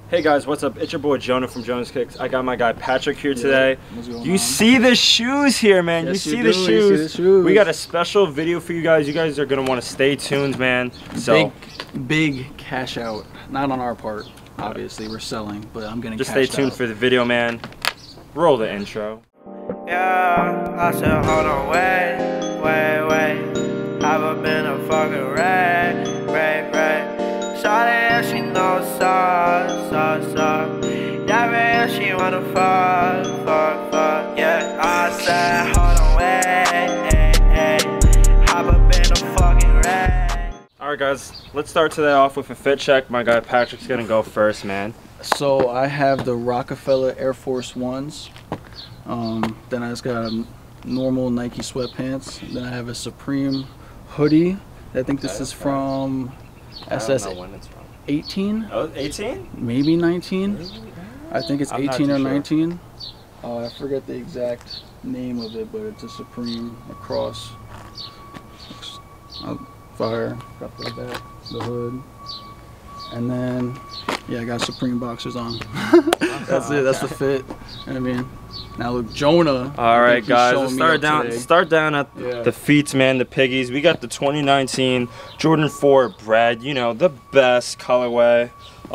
Hey guys, what's up? It's your boy Jonah from Jonas Kicks. I got my guy Patrick here today. You see the shoes here, man. Yes, you see the shoes. We got a special video for you guys. You guys are gonna want to stay tuned, man. So big cash out. Not on our part, obviously. We're selling, but I'm gonna just stay tuned for the video, man. Roll the intro. Yeah, I said hold on, wait. Haven't been a fucking ray. Shawty, she knows yeah, man, she wanna fuck. Yeah, I said hold on, wait. Haven't been a fucking ray. Alright guys, let's start today off with a fit check. My guy Patrick's gonna go first, man. So I have the Rockefeller Air Force Ones. Then I just got normal Nike sweatpants. Then I have a Supreme hoodie. I think this is from SS 18? Oh, 18? Maybe 19? I think it's 18 or 19. Sure. I forget the exact name of it, but it's a Supreme across. Fire. Got the back, the hood. And then, yeah, I got Supreme boxers on. That's it. That's the fit. You know what I mean? Now look, Jonah. All right, guys, let's start down at the feet, man, the piggies. We got the 2019 Jordan 4 Bread, you know, the best colorway.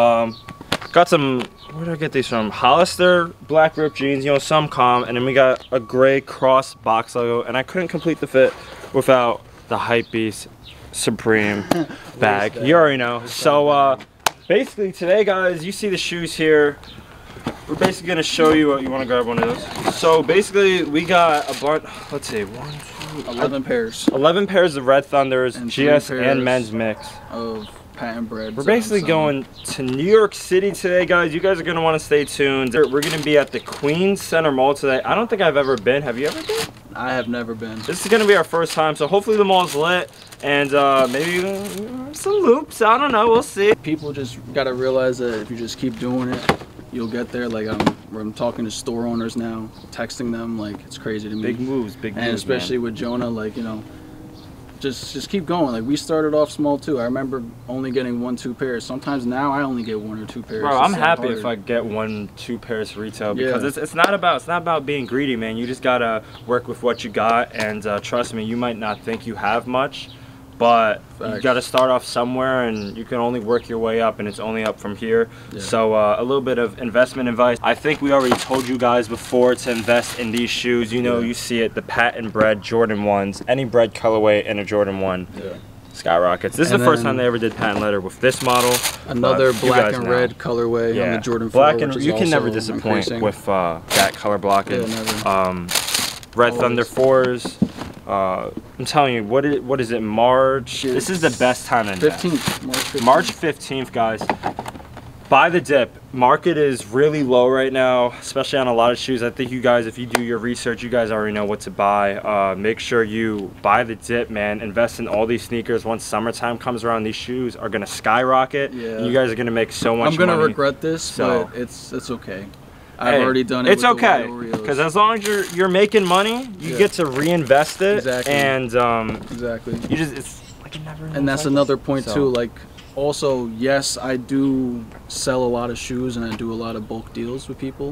Got some, where did I get these from? Hollister black ripped jeans, you know, some calm, and then we got a gray cross box logo, and I couldn't complete the fit without the Hypebeast Supreme bag. You already know. So basically today, guys, you see the shoes here. We're basically gonna show you what you want to grab one of those. So basically, we got a bunch. Let's see, 11 pairs. 11 pairs of Red Thunders, and GS and men's mix of patent bread. We're basically going to New York City today, guys. You guys are gonna want to stay tuned. We're gonna be at the Queens Center Mall today. I don't think I've ever been. Have you ever been? I have never been. This is gonna be our first time, so hopefully the mall's lit and maybe some loops. I don't know. We'll see. People just gotta realize that if you just keep doing it, you'll get there. Like I'm talking to store owners now, texting them, like it's crazy to me. Big moves, and especially man. With Jonah, like, you know, just keep going. Like we started off small too. I remember only getting 1-2 pairs. Sometimes now I only get 1 or 2 pairs. Bro, I'm happy if I get 1-2 pairs retail because it's not about being greedy, man. You just gotta work with what you got, and trust me, you might not think you have much, but you got to start off somewhere, and you can only work your way up, and it's only up from here. So a little bit of investment advice. I think we already told you guys before to invest in these shoes. You know, you see it, the patent bread Jordan 1s, any bread colorway in a Jordan 1 skyrockets. This is the first time they ever did patent letter with this model. Another black and red colorway on the Jordan 4. Black and you can never disappoint with that color blocking. Red Thunder 4s. I'm telling you, what is it, March? This is the best time to invest. 15th, March 15th, guys. Buy the dip. Market is really low right now, especially on a lot of shoes. I think you guys, if you do your research, you guys already know what to buy. Make sure you buy the dip, man. Invest in all these sneakers. Once summertime comes around, these shoes are going to skyrocket. And you guys are going to make so much money. I'm going to regret this, but it's okay. I've already done it. It's okay, because as long as you're making money, you get to reinvest it. Exactly. And you just it's like a never. And that's another point too. Like, also, yes, I do sell a lot of shoes and I do a lot of bulk deals with people,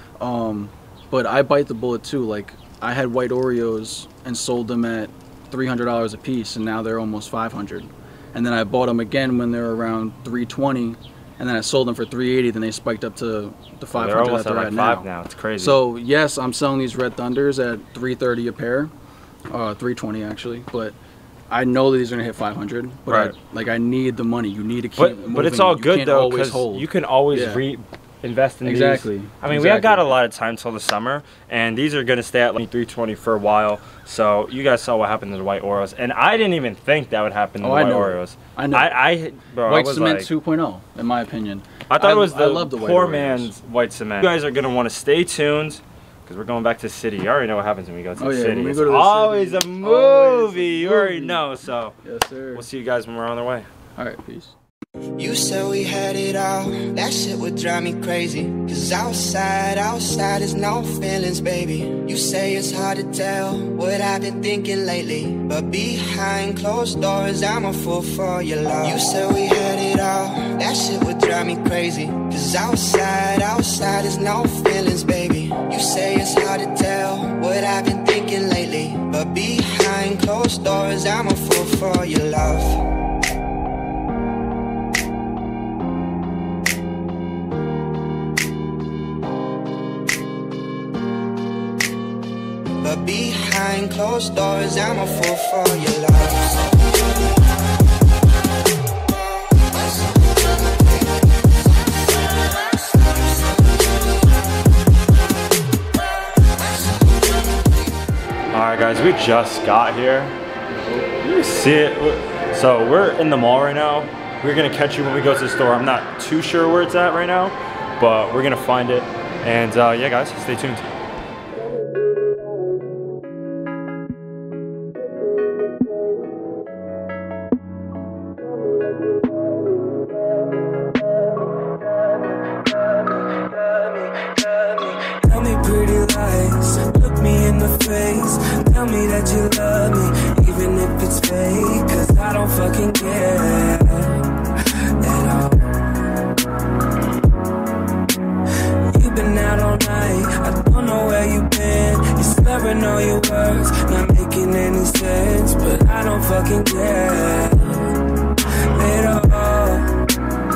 but I bite the bullet too. Like, I had white Oreos and sold them at $300 a piece, and now they're almost $500. And then I bought them again when they were around $320. And then I sold them for $380. Then they spiked up to the $500 that they're at now. It's crazy. So yes, I'm selling these Red Thunders at $330 a pair, $320 actually. But I know that these are gonna hit 500. But I need the money. You need to keep moving. But it's all good though, because you can always invest in these. I mean, we have got a lot of time till the summer, and these are gonna stay at like $320 for a while. So you guys saw what happened to the white Oreos, and I didn't even think that would happen to the white Oreos. I know. Bro, white cement 2.0, in my opinion. I thought it was the poor man's white cement. You guys are gonna want to stay tuned, because we're going back to the city. You already know what happens when we go to the city. It's always a movie. You already know. So yes, sir. We'll see you guys when we're on our way. All right, peace. You said we had it all, that shit would drive me crazy. Cause outside is no feelings, baby. You say it's hard to tell what I've been thinking lately, but behind closed doors, I'm a fool for your love. You said we had it all, that shit would drive me crazy. Cause outside is no feelings, baby. You say it's hard to tell what I've been thinking lately, but behind closed doors, I'm a fool for your love. But behind closed doors, I'm a fool for your love. Alright guys, we just got here. You see it? So we're in the mall right now. We're gonna catch you when we go to the store. I'm not too sure where it's at right now, but we're gonna find it. And yeah guys, stay tuned. Tell me that you love me, even if it's fake, cause I don't fucking care at all. You've been out all night, I don't know where you've been. You're slurring all your words, not making any sense, but I don't fucking care at all.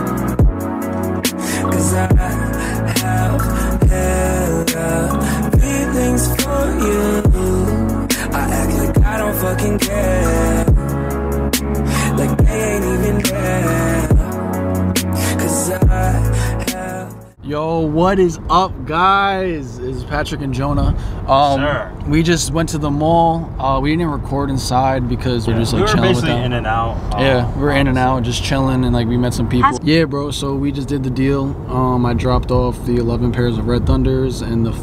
Cause I have hella feelings for you. I act like I don't fucking care, like they ain't even there. Cause I have. Yo, what is up, guys? It's Patrick and Jonah. We just went to the mall. We didn't record inside because we're just like chilling with them. We were basically in and out. Yeah, we were in and out, just chilling, and like we met some people. Yeah, bro. So we just did the deal. I dropped off the 11 pairs of Red Thunders and the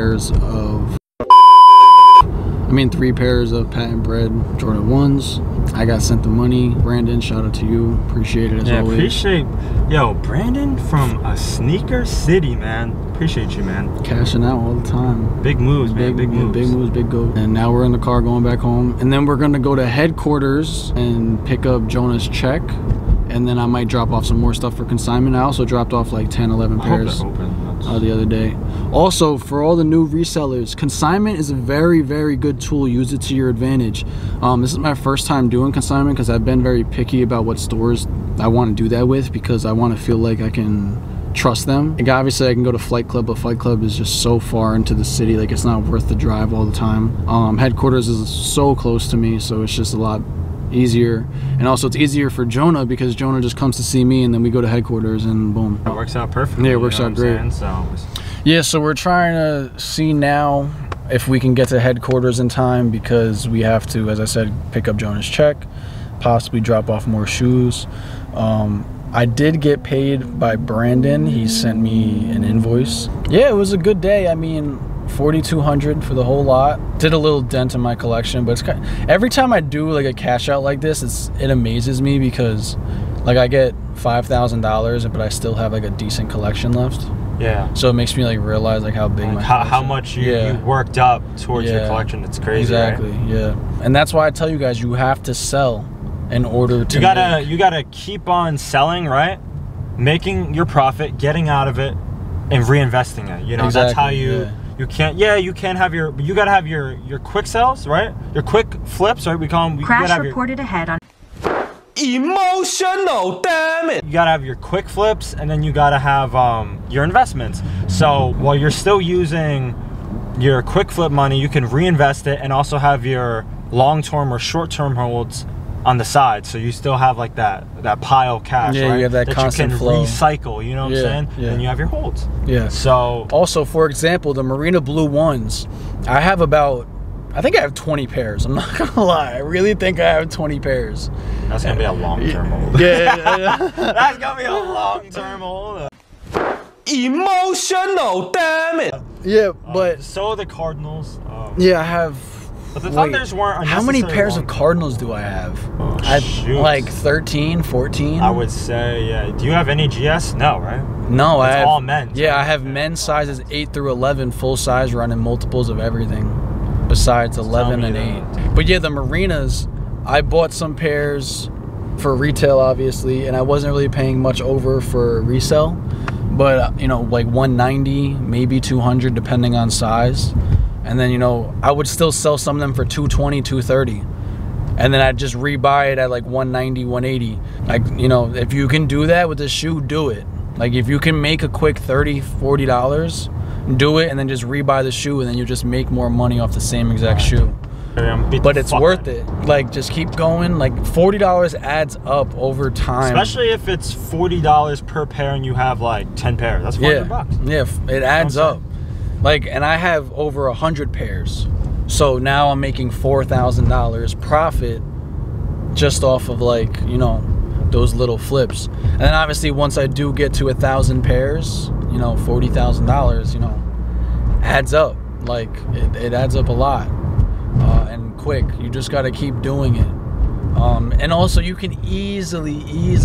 3 pairs of patent bred Jordan 1s. I got sent the money. Brandon, shout out to you. Appreciate it as always. Appreciate, yo, Brandon from a sneaker city, man. Appreciate you, man. Cashing out all the time. Big moves, man. Big moves. Big moves, big go. And now we're in the car going back home. And then we're gonna go to headquarters and pick up Jonah's check. And then I might drop off some more stuff for consignment. I also dropped off like 10, 11 pairs the other day. Also, for all the new resellers, consignment is a very, very good tool. Use it to your advantage. This is my first time doing consignment because I've been very picky about what stores I want to do that with, because I want to feel like I can trust them. Like, obviously I can go to Flight Club, but Flight Club is just so far into the city, like it's not worth the drive all the time. Headquarters is so close to me, so it's just a lot easier. And also it's easier for Jonah because Jonah just comes to see me and then we go to headquarters and boom. It works out perfectly. Yeah, it works out great. Yeah, so we're trying to see now if we can get to headquarters in time, because we have to, as I said, pick up Jonah's check, possibly drop off more shoes. I did get paid by Brandon. He sent me an invoice. Yeah, it was a good day. I mean, $4,200 for the whole lot. Did a little dent in my collection, but it's kind of, every time I do like a cash out like this, it amazes me because like I get $5,000, but I still have like a decent collection left. Yeah. So it makes me like realize like how big my how much you worked up towards your collection. It's crazy. Exactly. Right? Yeah. And that's why I tell you guys, you have to sell in order to. You gotta keep on selling, right? Making your profit, getting out of it, and reinvesting it. You know, that's how you. Yeah. You can't have you gotta have your quick sells, right? Your quick flips, right? We call them. Crash reported ahead on. Emotional, damn it! You gotta have your quick flips, and then you gotta have your investments. So while you're still using your quick flip money, you can reinvest it and also have your long-term or short-term holds on the side, so you still have like that pile of cash, right? You have that constant flow. You can recycle, you know what I'm saying? Yeah. And you have your holds. Yeah. So also, for example, the Marina Blue ones, I have about, I think I have 20 pairs. I'm not gonna lie, I really think I have 20 pairs. That's gonna be a long-term hold. Yeah. That's gonna be a long-term hold. Emotional, damn it. Yeah, but so are the Cardinals. Yeah, I have But the Thunders weren't how many pairs of Cardinals do I have? Like 13, 14? I would say, yeah. Do you have any GS? No, right? No, I have all men's. Yeah, I have men's sizes 8 through 11, full size, running multiples of everything besides 11 and 8. But yeah, the Marinas, I bought some pairs for retail, obviously, and I wasn't really paying much over for resale. But, you know, like 190, maybe 200, depending on size. And then, you know, I would still sell some of them for 220, 230. And then I'd just rebuy it at like 190, 180. Like, you know, if you can do that with the shoe, do it. Like, if you can make a quick $30, $40, do it and then just rebuy the shoe, and then you just make more money off the same exact shoe. But it's worth it. Like, just keep going. Like, $40 adds up over time. Especially if it's $40 per pair and you have like 10 pairs. That's $400. Yeah, it adds up. Like, and I have over 100 pairs. So now I'm making $4,000 profit just off of, like, you know, those little flips. And then obviously once I do get to 1,000 pairs, you know, $40,000, you know, adds up. Like, it adds up a lot. And quick. You just got to keep doing it. And also you can easily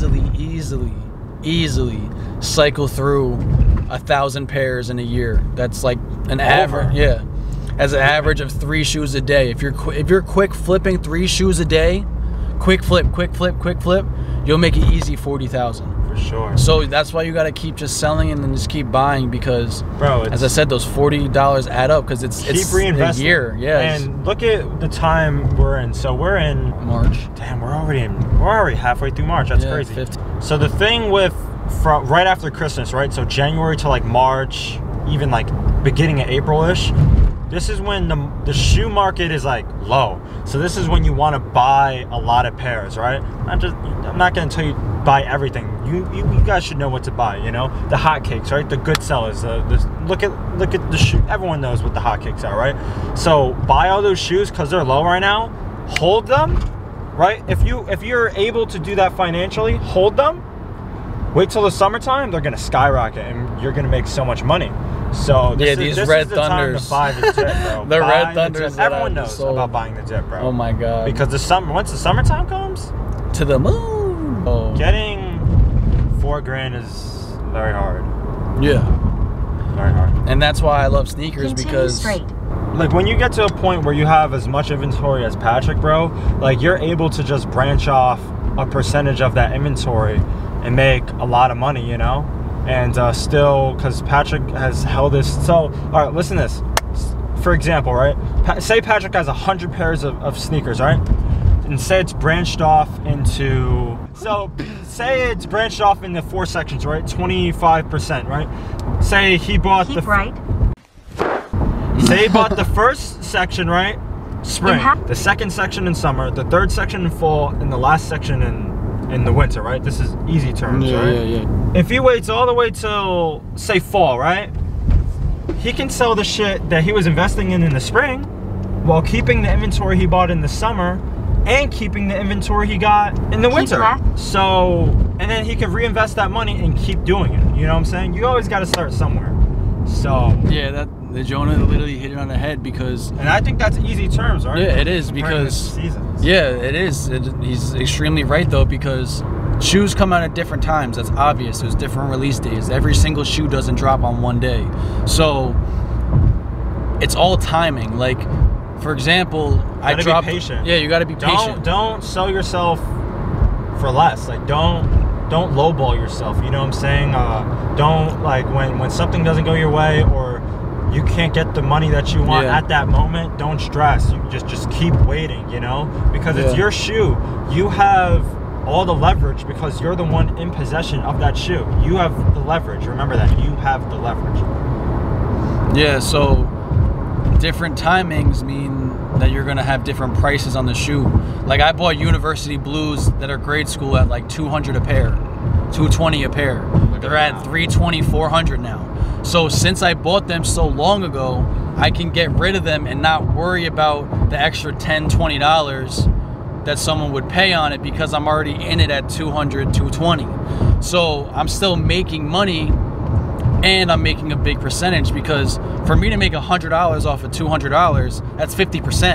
cycle through 1,000 pairs in a year. That's like an average. Yeah, as an average of 3 shoes a day. If you're quick flipping 3 shoes a day, quick flip, you'll make it easy 40,000. For sure. So that's why you got to keep just selling and then just keep buying, because, bro, as I said, those $40 add up, because it's reinvesting. A year. Yeah. And look at the time we're in. So we're in March. Damn, we're already halfway through March. That's crazy. 15. So the thing with right after Christmas, right? So January to like March, even like beginning of April-ish, this is when the shoe market is like low. So this is when you want to buy a lot of pairs, right? I'm not going to tell you buy everything. You guys should know what to buy, you know? The hotcakes, right? The good sellers. Look at the shoe. Everyone knows what the hotcakes are, right? So buy all those shoes because they're low right now. Hold them, right? If you're able to do that financially, hold them. Wait till the summertime, they're gonna skyrocket, and you're gonna make so much money. So this these Red is the Thunders. Time to buy the Dip, bro. The Red Thunders. Everyone knows about buying the Dip, bro. Oh my god. Because once the summertime comes, to the moon. Oh. Getting $4,000 is very hard. Yeah. Very hard. And that's why I love sneakers. Continue because straight. Like, when you get to a point where you have as much inventory as Patrick, bro, like, you're able to just branch off a percentage of that inventory and make a lot of money, you know? And still, because Patrick has held this. So, all right, listen to this. For example, right? Say Patrick has 100 pairs of sneakers, right? And say it's branched off into, say it's branched off into 4 sections, right? 25%, right? Say he bought Say he bought the first section, right? Spring. The second section in summer, the third section in fall, and the last section in the winter, right? This is easy terms, right? Yeah. If he waits all the way till, say, fall, right? He can sell the shit that he was investing in the spring while keeping the inventory he bought in the summer and keeping the inventory he got in the winter. So, and then he can reinvest that money and keep doing it. You know what I'm saying? You always got to start somewhere. So yeah, the Jonah literally hit it on the head, because, and I think that's easy terms, right? Yeah, it is, because yeah, it is. He's extremely right though, because shoes come out at different times. That's obvious. There's different release days. Every single shoe doesn't drop on one day, so it's all timing. Like, for example, I dropped. Be patient. Yeah, you got to be patient. Don't sell yourself for less. Like, don't lowball yourself. You know what I'm saying? Don't, like, when something doesn't go your way, or you can't get the money that you want at that moment, don't stress. You just keep waiting, you know? Because it's your shoe. You have all the leverage because you're the one in possession of that shoe. You have the leverage. Remember that. You have the leverage. Yeah, so different timings mean that you're going to have different prices on the shoe. Like, I bought University Blues that are grade school at like $200 a pair, $220 a pair. They're at $320, $400 now. So since I bought them so long ago, I can get rid of them and not worry about the extra $10, $20 that someone would pay on it, because I'm already in it at $200, $220. So I'm still making money, and I'm making a big percentage, because for me to make $100 off of $200, that's 50%.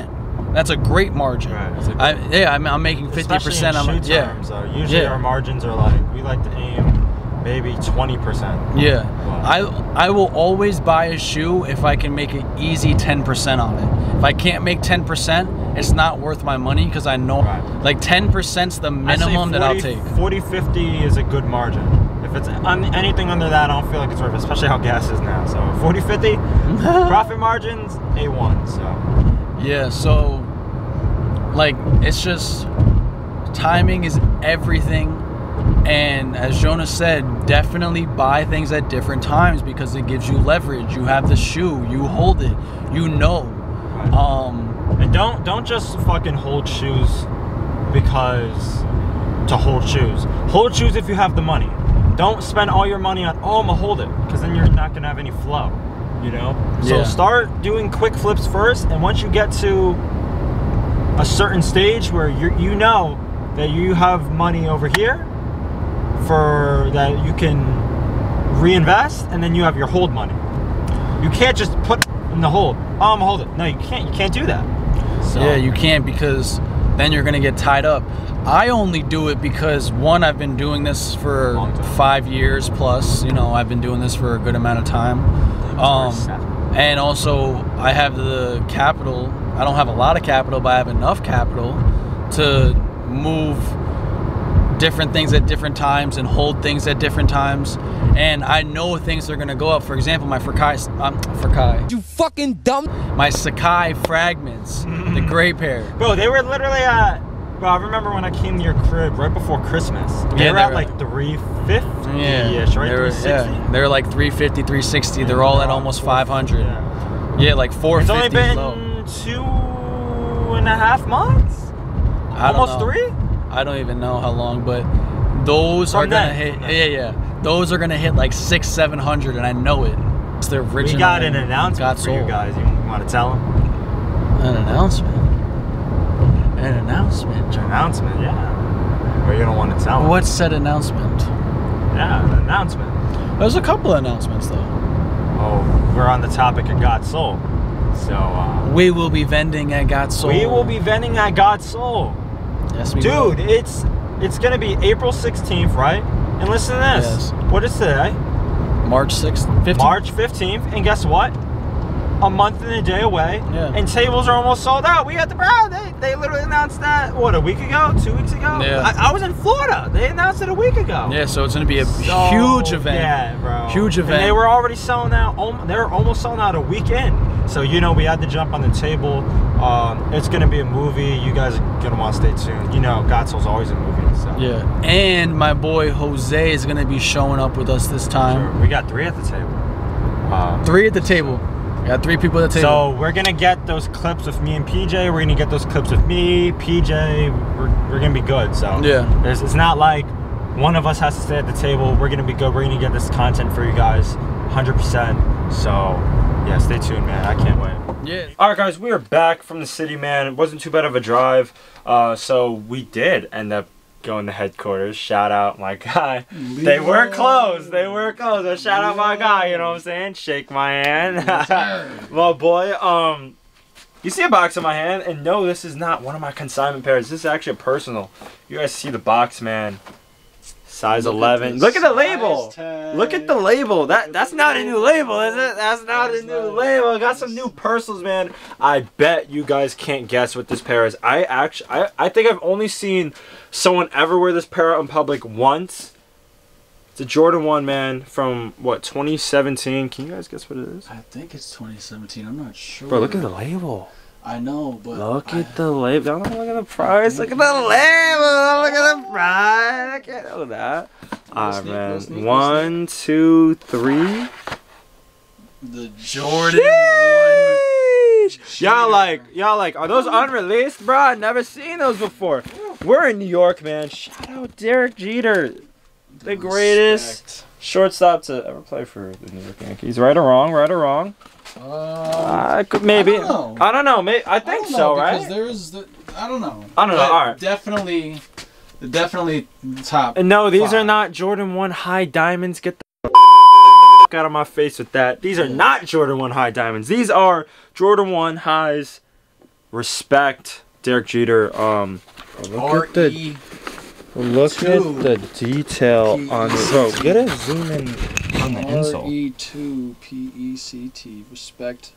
That's a great margin. Right. I'm making 50% on my terms, usually our margins are like, we like to aim maybe 20%. Yeah. I will always buy a shoe if I can make an easy 10% on it. If I can't make 10%, it's not worth my money because I know like 10%'s the minimum that I'll take. 40, 50 is a good margin. If it's anything under that, I don't feel like it's worth it, especially how gas is now. So 40, 50, profit margins, A1. So yeah, so like it's just timing is everything. And as Jonas said, definitely buy things at different times because it gives you leverage. You have the shoe, you hold it, you know. And don't just fucking hold shoes because to hold shoes. Hold shoes if you have the money. Don't spend all your money on, oh, I'm gonna hold it, because then you're not gonna have any flow, you know? So start doing quick flips first, and once you get to a certain stage where you know that you have money over here for that you can reinvest, and then you have your hold money. You can't just put in the hold. Oh, I'm gonna hold it. No, you can't do that. So. Yeah, you can't, because then you're gonna get tied up. I only do it because, one, I've been doing this for 5 years plus. You know, I've been doing this for a good amount of time. And also, I have the capital. I don't have a lot of capital, but I have enough capital to move different things at different times and hold things at different times. And I know things are gonna go up. For example, my Fakai. You fucking dumb. My Sakai fragments, the gray pair. Bro, they were literally at. Bro, I remember when I came to your crib right before Christmas. They were at like 350. Yeah, right? 360. They're like 350, 360. They're all at almost 500. Yeah, like 450. It's only been low. 2.5 months. Almost 3. I don't even know how long, but those are gonna hit. Yeah. Those are gonna hit like 600-700, and I know it. It's the original. We got an announcement for you guys. You want to tell them? An announcement. An announcement. An announcement, yeah. Or you don't want to tell them. What's said announcement? Yeah, an announcement. There's a couple of announcements though. Oh, we're on the topic of God's Soul. So we will be vending at God's Soul. We will be vending at God's Soul. Yes, we will. Dude, it's gonna be April 16th, right? And listen to this. Yes. What is today? March 6th, 15th. March 15th, and guess what? A month and a day away, and tables are almost sold out. We got the they literally announced that, what, a week ago, 2 weeks ago? Yeah. I was in Florida. They announced it a week ago. Yeah, so it's going to be a huge event. Yeah, bro. Huge event. And they were already selling out. They were almost selling out a weekend. So, you know, we had to jump on the table. It's going to be a movie. You guys are going to want to stay tuned. You know, God's Soul's always a movie. So. Yeah. And my boy Jose is going to be showing up with us this time. Sure. We got 3 at the table. 3 at the table. Got 3 people at the table. So we're gonna get those clips with me and PJ. We're gonna get those clips with me, PJ. We're gonna be good. So yeah, it's not like one of us has to stay at the table. We're gonna be good. We're gonna get this content for you guys, 100%. So yeah, stay tuned, man. I can't wait. Yeah. All right, guys, we are back from the city, man. It wasn't too bad of a drive. So we did end up going to headquarters. Shout out my guy. They were closed. They were closed. So shout out my guy, you know what I'm saying? Shake my hand. My boy, you see a box in my hand, and no, this is not one of my consignment pairs. This is actually a personal. You guys see the box, man. Size 11. Look at the label. Look at the label. That's not a new label, is it? That's not a new label. Got some new personals, man. I bet you guys can't guess what this pair is. I think I've only seen someone ever wear this pair out in public once. It's a Jordan 1, man, from what, 2017. Can you guys guess what it is? I think it's 2017. I'm not sure. Bro, look at the label. I know, but look at the label. Don't look at the price. Look at the label. Don't look at the price. I can't know that. Alright, man. 1, 2, 3. The Jordan 1. Y'all like, are those unreleased, bro? I've never seen those before. We're in New York, man. Shout out Derek Jeter, the greatest shortstop to ever play for the New York Yankees. Right or wrong? Right or wrong? Maybe. I don't know. Maybe I think so, right? There's I don't know. All right. Definitely top. And no, these are not Jordan 1 high diamonds. Get the out of my face with that. These are not Jordan 1 high diamonds. These are Jordan 1 highs respect Derek Jeter. Look at the detail on it. Bro, get a zoom in on the insole. RE2PECT. Respect.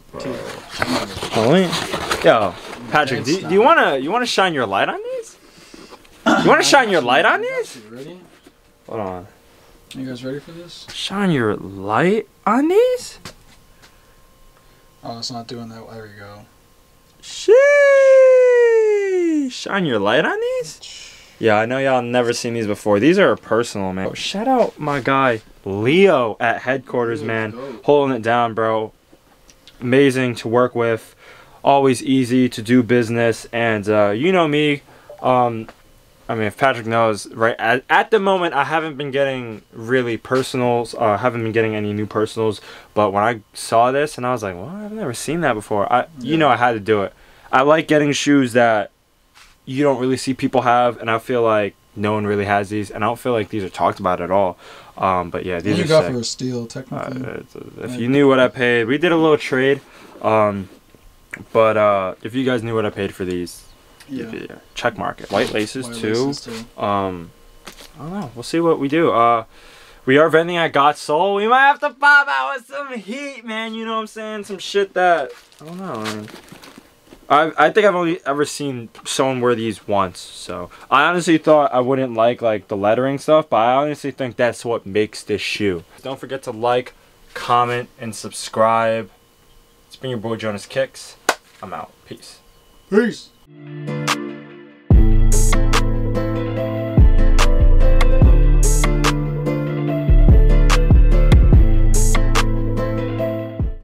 Yo, Patrick, do you wanna shine your light on these? You wanna shine your light on these? Ready? Hold on. You guys ready for this? Shine your light on these? Oh, it's not doing that. There we go. Sheesh. Shine your light on these? Yeah, I know y'all never seen these before. These are personal, man. Shout out my guy Leo at headquarters, man. Holding it down, bro. Amazing to work with. Always easy to do business. And you know me. I mean, if Patrick knows, right, at the moment, I haven't been getting really personals. Haven't been getting any new personals. But when I saw this, and I was like, well, I've never seen that before. You know I had to do it. I like getting shoes that you don't really see people have. And I feel like no one really has these. And I don't feel like these are talked about at all. But yeah, these are sick. You got for a steal, technically. If you knew what I paid. We did a little trade. But if you guys knew what I paid for these. Yeah. Check mark it. White laces too. I don't know. We'll see what we do. We are vending at Got Soul. We might have to pop out with some heat, man. You know what I'm saying? Some shit that I don't know. I mean, I think I've only ever seen someone wear these once. So I honestly thought I wouldn't like the lettering stuff, but I honestly think that's what makes this shoe. Don't forget to like, comment, and subscribe. It's been your boy Jonas Kicks. I'm out. Peace. Peace.